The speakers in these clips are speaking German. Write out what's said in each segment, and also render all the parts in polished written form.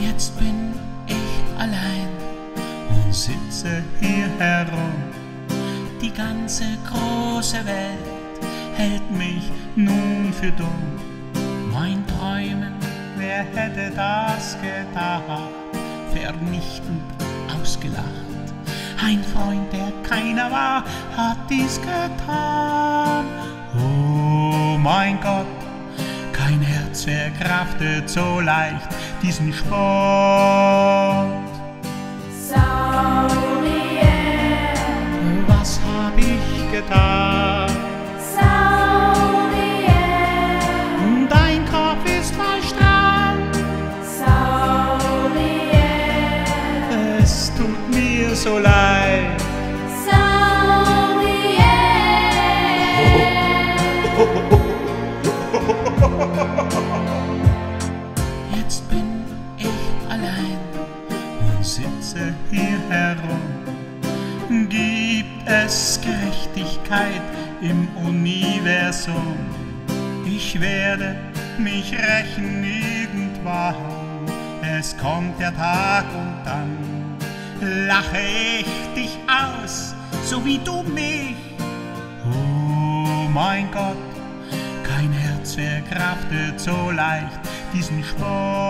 Jetzt bin ich allein und sitze hier herum. Die ganze große Welt hält mich nun für dumm. Mein Träumen, wer hätte das gedacht, vernichtend ausgelacht. Ein Freund, der keiner war, hat dies getan. Oh mein Gott, kein Herz verkraftet so leicht diesen Sport. Saudi Air, Was hab ich getan? Saudi Air, Dein Kopf ist verstrahlt. Saudi Air, Es tut mir so leid. Saudi Air. Jetzt bin ich allein und sitze hier herum. Gibt es Gerechtigkeit im Universum? Ich werde mich rächen irgendwann. Es kommt der Tag und dann lache ich dich aus, so wie du mich. Oh mein Gott, kein Herz verkraftet so leicht diesen Sport.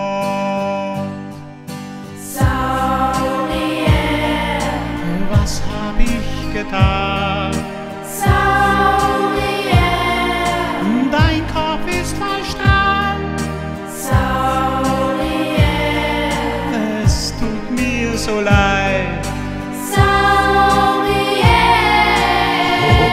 Saudi Air, Was hab ich getan? Saudi Air, Dein Kopf ist verstrahlt. Saudi Air, Es tut mir so leid. Saudi Air.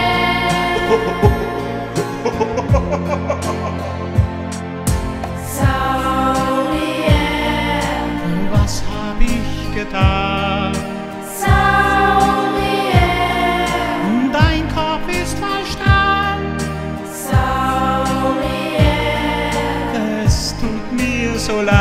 Saudi Air, Was hab ich getan? Saudi Air, Dein Kopf ist verstrahlt. Saudi Air. Es tut mir so leid.